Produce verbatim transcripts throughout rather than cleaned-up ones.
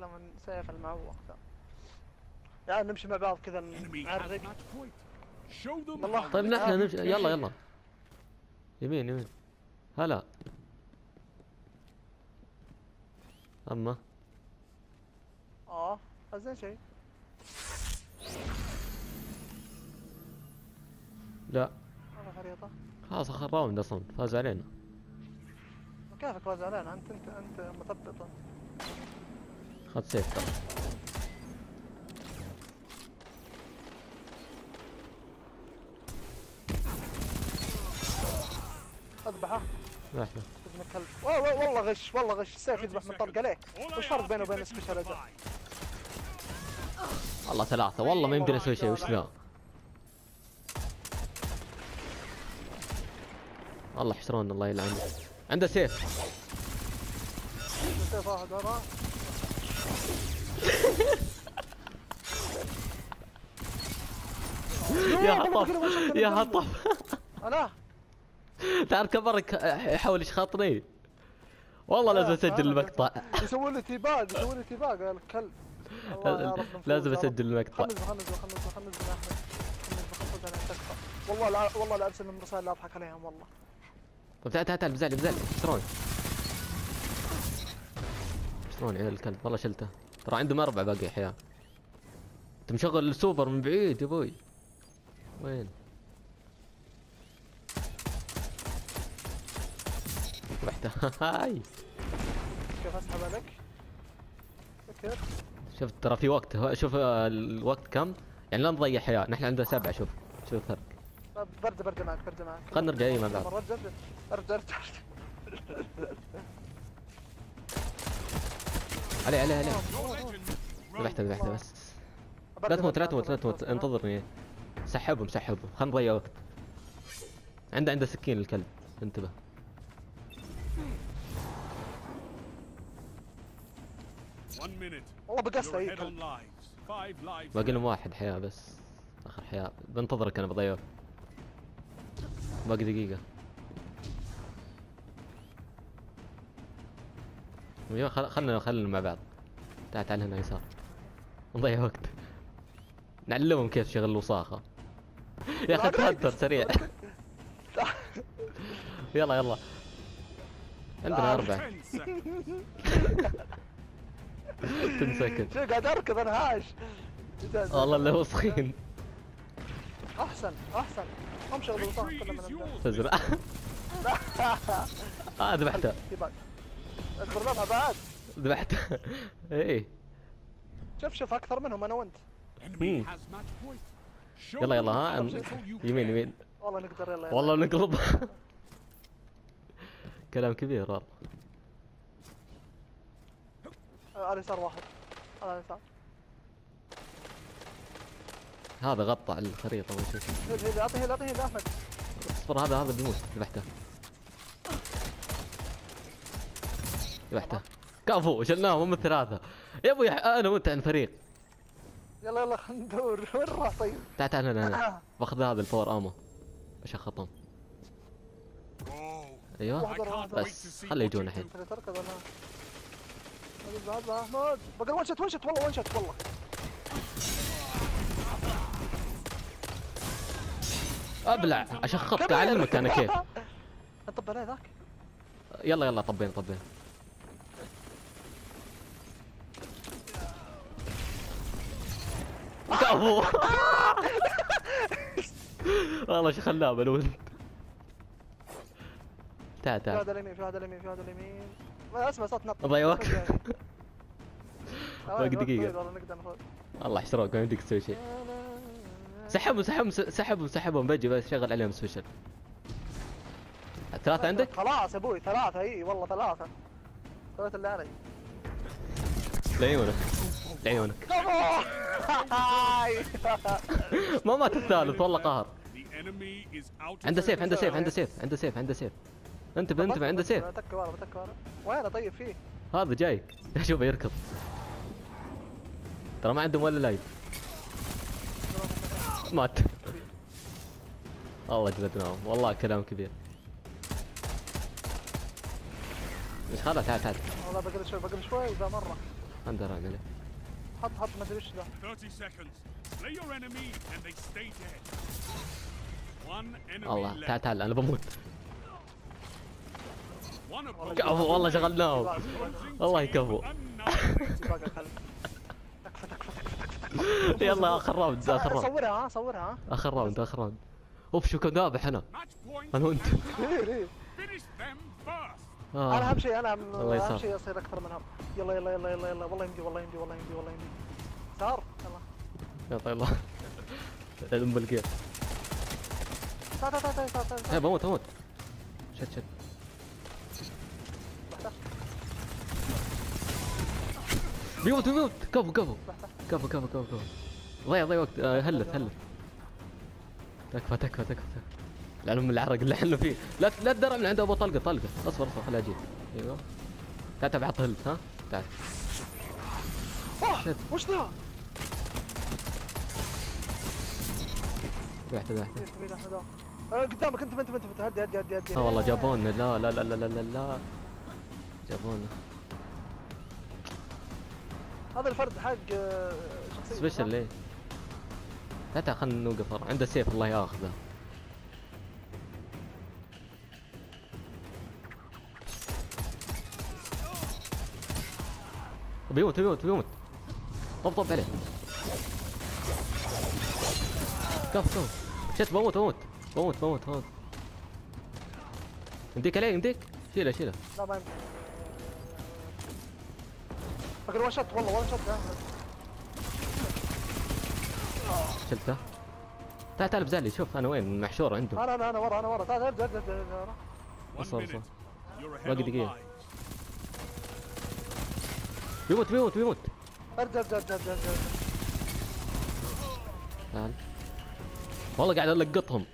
الا من سيف المعوق ذا. يعني نمشي مع بعض كذا نعرق. يلا طيب نحن نمشي. يلا يلا يمين يمين. هلا اما اه زين شيء. لا هذا خريطة. خلاص اخر راوند اصلا فاز علينا. كيفك فاز علينا؟ انت انت انت مثبط. خذ سيف ترى. اذبحه. لحظة ابن الكلب. والله غش والله غش السيف يذبح من طلقة ليه؟ وش فرق بينه وبين سبيشال ازرق؟ والله ثلاثة والله ما يمدينا نسوي شيء. وش ذا؟ والله حشرون الله يلعنه. عنده سيف. سيف واحد ورا. يا حطب يا حطب. انا تعرف كبرك يحاول يشخطني. والله لازم اسجل المقطع. يسوي لي تيباج يسوي لي تيباج يا الكلب. لازم اسجل المقطع. خلص خلص خلص خلص يا احمد. خلص انا تكفى. والله لا والله لا ارسل لهم رسائل لا اضحك عليهم والله. طيب تعال تعال تعال بزعلي بزعلي. شلون؟ شلون يا الكلب؟ والله شلته. ترى عنده مربع باقي احياء. انت مشغل السوبر من بعيد يا ابوي. وين؟ وحده. هاي كيف اسحب عليك؟ كيف؟ شفت ترى في وقت. شوف الوقت كم؟ يعني لا نضيع حياة. نحن عندنا سبعة. شوف شوف الفرق. برجع برجع معك برجع معك. خلنا نرجع اي مع بعض. ارجع ارجع ارجع. علي علي علي. ذبحته ذبحته بس. لا تموت لا تموت لا تموت. انتظرني. سحبهم سحبهم. خلنا نضيع وقت. عنده عنده سكين الكلب. انتبه. والله بقصه هي. باقي لهم واحد حياة بس. اخر حياة. بنتظرك انا بضيع. باقي دقيقة. خلنا خلنا مع بعض. تعال تعال هنا يسار. نضيع وقت. نعلمهم كيف شغل الوصاخة. يا اخي تهدر سريع. يلا يلا. عندنا أربعة. تنسكت. شو قاعد اركض انا هاش. والله اللي وسخين. احسن احسن. هم شغل الوصاخة كلهم من تزرع. اه ذبحته. اصبر ذبحه بعد. ذبحته. ايه. شوف شوف اكثر منهم انا وانت. يلا يلا ها. يمين يمين. والله نقدر يلا يلا. والله نقلب. كلام كبير والله. على اليسار واحد. على اليسار. هذا غطى على الخريطة وش هيل هيل اعطيه هيل اعطيه هيل احمد. اصبر هذا هذا بيموت. ذبحته. ذبحته. كفو شلناهم هم الثلاثة. يا ابوي انا وانت عن فريق. يلا يلا خلينا ندور. وين راح طيب؟ تعال تعال هنا هنا. باخذ هذا الباور امو. اشخطهم. ايوه بس خليه يجون الحين. تركض انا. هذا احمد. بقى ون شوت ون شوت والله ون شوت والله. ابلع اشخطك اعلمك انا كيف. طب عليه ذاك. يلا يلا طبين طبين. كفو. والله شو خلاه بالولد. تعال تعال. في هذا اليمين في هذا اليمين في هذا اليمين. ما اسمع صوت نط. ضيع وقت. باقي دقيقة. والله نقدر نفوز. الله يحشرك ما يمديك تسوي شيء. سحبهم سحبهم سحبهم سحبهم بجي بس شغل عليهم سبيشل. الثلاثة عندك؟ خلاص يا ابوي ثلاثة اي والله ثلاثة. سويت اللي علي. لعيونك لعيونك. ما مات الثالث والله قهر. عنده سيف عنده سيف عنده سيف عنده سيف عنده سيف. انتبه انتبه عنده سيف. بتك ورا بتك ورا. وين طيب فيه؟ هذا جاي. شوفه يركض. ترى ما عندهم ولا لايف. مات. والله جلدناهم والله كلام كبير. ايش هذا؟ تعال تعال. والله بقى شوي بقى شوي ذا مرة. عنده رعب عليه. حط حط ما ادري ايش ذا. thirty seconds. Slay your enemy and they stay dead. One enemy الله left. تعال تعال انا بموت. One opponent كفو والله شغلناهم. الله يكفو. باقي خلف. تكفى تكفى تكفى. يلا اخر راوند اخر راوند صورها ها صورها ها. اخر راوند اخر راوند. اوف شو كان ذابح انا. match point. انا وانت. ليه ليه؟ Finish them first. آه. انا اهم شيء انا الله اهم يسار. شيء اصير اكثر من هم. يلا يلا يلا يلا يلا والله يمدي والله يمدي والله يمدي والله يمدي. صار يلا. يلا يلا. الام بالقير. تعال تعال تعال تعال تعال. ايه بموت بموت. شد شد. بيموت بيموت كفو كفو كفو كفو كفو كفو. ضيع ضيع وقت. آه، هلت هلت. تكفى تكفى تكفى. العلم من العرق اللي احنا فيه. لا لا تدرع من عنده ابو طلقه طلقه. اصبر اصبر خليه اجيب. ايوه. تعال تعال بعط هلت ها. تعال. اوه وش ذا؟ ذبحته ذبحته. بعيد احمد اه قدامك انت انت انت انت هدي هدي هدي هدي. اه والله جابونا. لا لا لا لا لا لا لا جابونا. هذا الفرد حق آه، شخصية سبيشل ليه؟ لا تعال خلنا نوقف ورا. عنده سيف الله ياخذه. بيموت بيموت بيموت. طب طب عليه. كف كف. شت بموت بموت بموت بموت بموت. يمديك عليه يمديك. شيله شيله. لا ما يمكن. فكر وان شوت والله وان شوت. شلته. تعال تعال بزعلي. شوف انا وين محشور عندهم. انا انا انا ورا انا ورا. تعال ابدا ابدا ابدا ورا. One صار minute. صار. You're ahead باقي on دقيقة. lives. بيموت بيموت بيموت. ابدا ابدا ابدا ابدا ابدا. تعال. والله قاعد القطهم.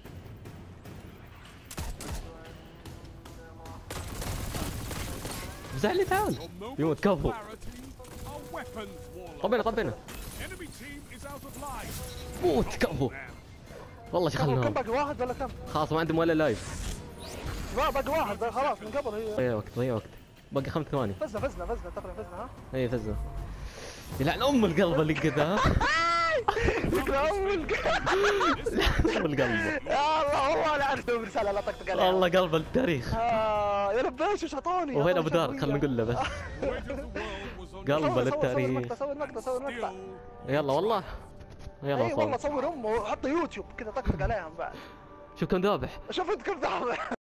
بزعلي تعال. Your moments بيموت of كفو. clarity are weapons, Warlock. طبينا طبينا. Enemy team is out of life. موت كفو. Them. والله كم شغلناهم. باقي واحد ولا كم؟ خلاص ما عندهم ولا لايف. لا باقي واحد خلاص من قبل هي. ضيع وقت ضيع وقت. باقي خمس ثواني. فزنا فزنا فزنا تقريبا فزنا ها. اي فزنا. يلعن ام القلب اللي كذا. فكرة اول ام القلب. يا الله والله لعنتهم رسالة لا طقطق عليها. والله قلب التاريخ. آه يا ربيش وش اعطوني؟ وين ابو دار خلنا نقول له بس. The weight of the world was on قلب صور- صور- للتاريخ. صور المقطع صور المقطع. still. يلا والله. يلا اي والله صور. صور امه وحط يوتيوب كذا طقطق عليهم بعد. شوف كم ذابح. شوف انت كيف ذابح.